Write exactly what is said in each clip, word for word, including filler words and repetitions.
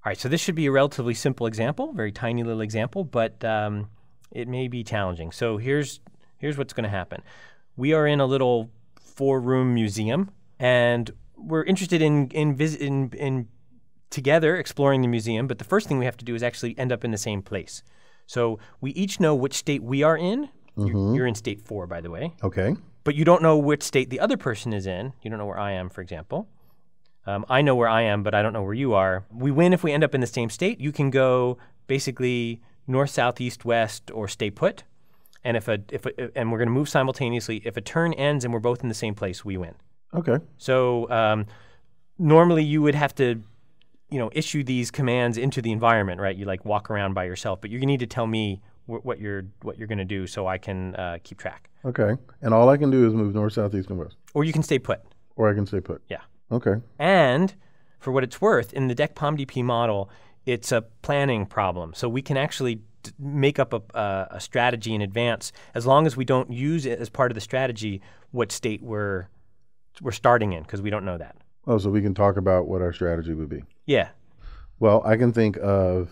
All right, so this should be a relatively simple example, very tiny little example, but um, it may be challenging. So here's, here's what's going to happen. We are in a little four-room museum, and we're interested in, in, vis in, in together exploring the museum, but the first thing we have to do is actually end up in the same place. So we each know which state we are in. Mm-hmm. you're, you're in state four, by the way. Okay. But you don't know which state the other person is in. You don't know where I am, for example. Um, I know where I am, but I don't know where you are. We win if we end up in the same state. You can go basically north, south, east, west, or stay put. And if a, if a, and we're going to move simultaneously. If a turn ends and we're both in the same place, we win. Okay. So um, normally you would have to, you know, issue these commands into the environment, right? You like walk around by yourself, but you need to tell me wh what you're what you're going to do so I can uh, keep track. Okay. And all I can do is move north, south, east, and west. Or you can stay put. Or I can stay put. Yeah. Okay. And for what it's worth, in the D E C P O M D P model, it's a planning problem. So we can actually d make up a, a, a strategy in advance as long as we don't use it as part of the strategy what state we're, we're starting in, because we don't know that. Oh, so we can talk about what our strategy would be. Yeah. Well, I can think of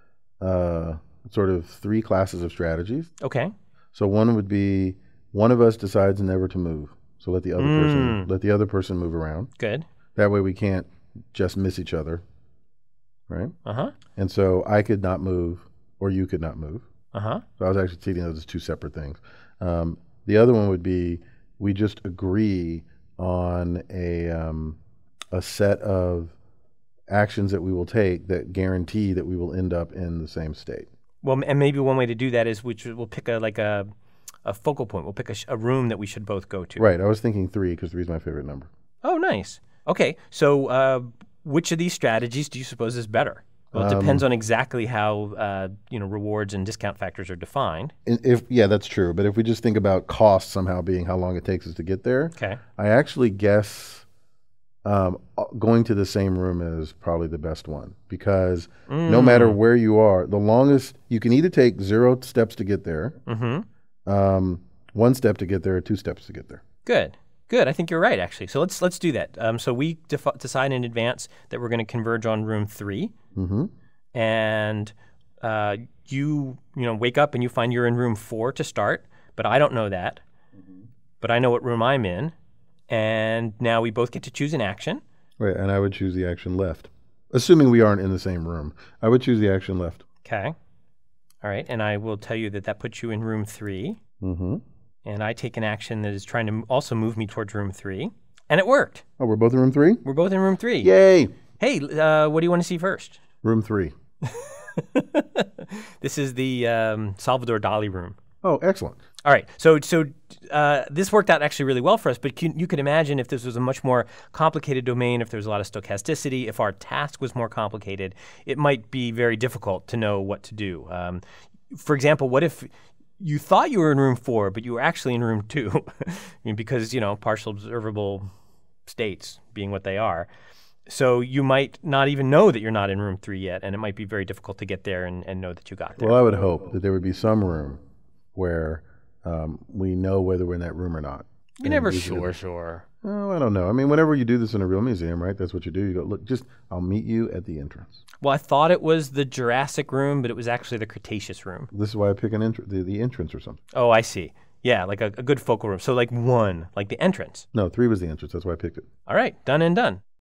uh, sort of three classes of strategies. Okay. So one would be one of us decides never to move. So let the other mm. person let the other person move around. Good. That way we can't just miss each other, right? Uh-huh. And so I could not move, or you could not move. Uh-huh. So I was actually treating those as two separate things. Um, the other one would be we just agree on a um, a set of actions that we will take that guarantee that we will end up in the same state. Well, and maybe one way to do that is we we'll pick a like a a focal point. We'll pick a, sh a room that we should both go to. Right. I was thinking three because three is my favorite number. Oh, nice. Okay. So uh, which of these strategies do you suppose is better? Well, it um, depends on exactly how uh, you know rewards and discount factors are defined. If yeah, that's true. But if we just think about cost somehow being how long it takes us to get there, okay. I actually guess um, going to the same room is probably the best one because mm. no matter where you are, the longest you can either take zero steps to get there. Mm-hmm. Um, one step to get there, or two steps to get there. Good, good. I think you're right, actually. So let's let's do that. Um, so we decide in advance that we're going to converge on room three, mm-hmm. and uh, you you know wake up and you find you're in room four to start, but I don't know that. Mm-hmm. But I know what room I'm in, and now we both get to choose an action. Right, and I would choose the action left, assuming we aren't in the same room. I would choose the action left. Okay. All right, and I will tell you that that puts you in room three. Mm-hmm. And I take an action that is trying to also move me towards room three. And it worked. Oh, we're both in room three? We're both in room three. Yay! Hey, uh, what do you want to see first? Room three. This is the um, Salvador Dali room. Oh, excellent. All right, so so uh, this worked out actually really well for us, but you, you could imagine if this was a much more complicated domain, if there was a lot of stochasticity, if our task was more complicated, it might be very difficult to know what to do. Um, for example, what if you thought you were in room four, but you were actually in room two? I mean, because, you know, partial observable states being what they are. So you might not even know that you're not in room three yet, and it might be very difficult to get there and, and know that you got there. Well, I would hope that there would be some room where um, we know whether we're in that room or not. You're never sure, sure. Oh, I don't know. I mean, whenever you do this in a real museum, right, that's what you do. You go, look, just, I'll meet you at the entrance. Well, I thought it was the Jurassic room, but it was actually the Cretaceous room. This is why I pick an entr the, the entrance or something. Oh, I see. Yeah, like a, a good focal room. So like one, like the entrance. No, three was the entrance. That's why I picked it. All right, done and done.